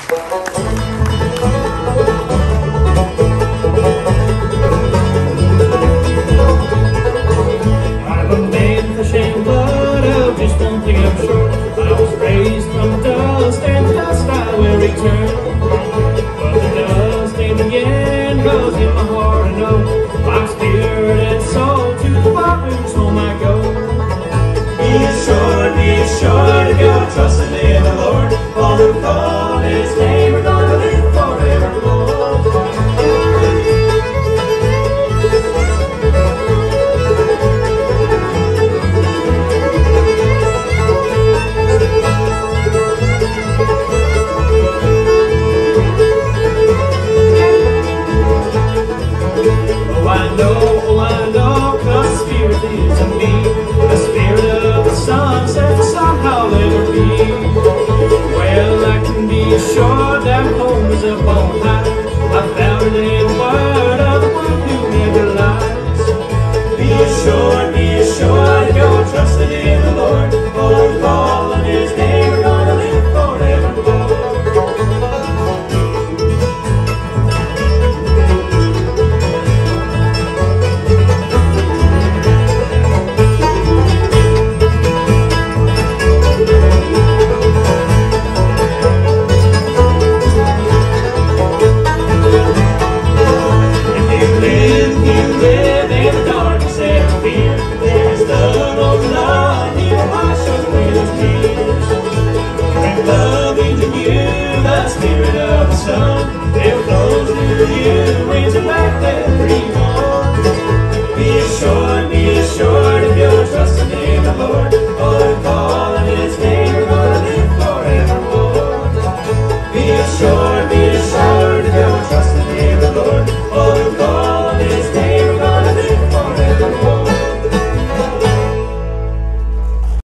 I'm a man for shame, but of just one thing I'm sure. I was raised from dust, and dust I will return. But the dust in the end goes in my heart, and oh, my spirit and soul to the Father whose home I go. Be assured, if you're trusting in the Lord, all who call His name are gonna live forevermore. Oh, I know, 'cause the Spirit lives in me. The Spirit of the Son says the Son I'll ever be. Well, I can be assured that home is up on high. I found it in the word of the one who never lies. Be assured, if you're trusting in the Lord, all who call on His name are gonna live forevermore. The Spirit of the Son,